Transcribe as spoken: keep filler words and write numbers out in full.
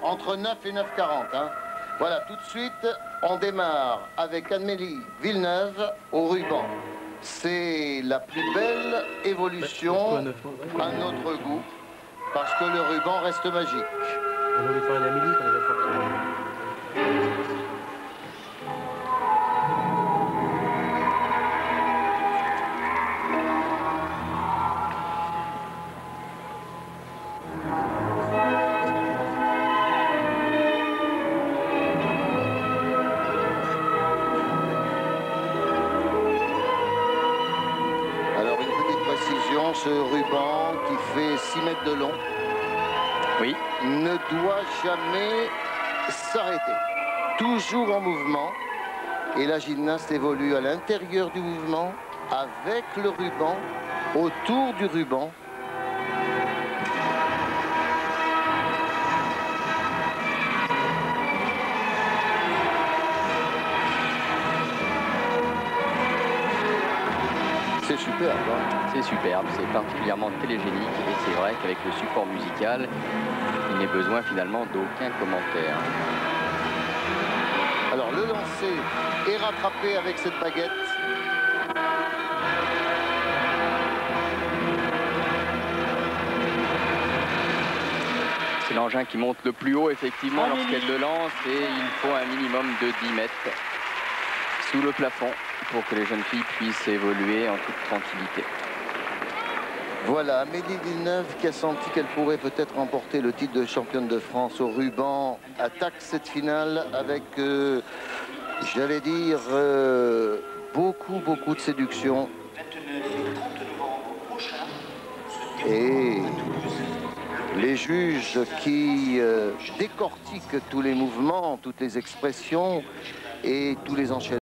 entre neuf et neuf heures quarante. Hein. Voilà, tout de suite, on démarre avec Amélie Villeneuve au ruban. C'est la plus belle évolution à notre goût, parce que le ruban reste magique. On voulait faire une Amélie quand on a fait. Ce ruban qui fait six mètres de long, oui, ne doit jamais s'arrêter. Toujours en mouvement. Et la gymnaste évolue à l'intérieur du mouvement, avec le ruban, autour du ruban. C'est superbe, hein? C'est superbe, c'est particulièrement télégénique et c'est vrai qu'avec le support musical, il n'est besoin finalement d'aucun commentaire. Alors le lancer est rattrapé avec cette baguette. C'est l'engin qui monte le plus haut effectivement Ah, lorsqu'elle le lance et il faut un minimum de dix mètres sous le plafond pour que les jeunes filles puissent évoluer en toute tranquillité. Voilà, Amélie Villeneuve qui a senti qu'elle pourrait peut-être remporter le titre de championne de France au ruban, attaque cette finale avec, euh, j'allais dire, euh, beaucoup, beaucoup de séduction. Et les juges qui euh, décortiquent tous les mouvements, toutes les expressions et tous les enchaînements.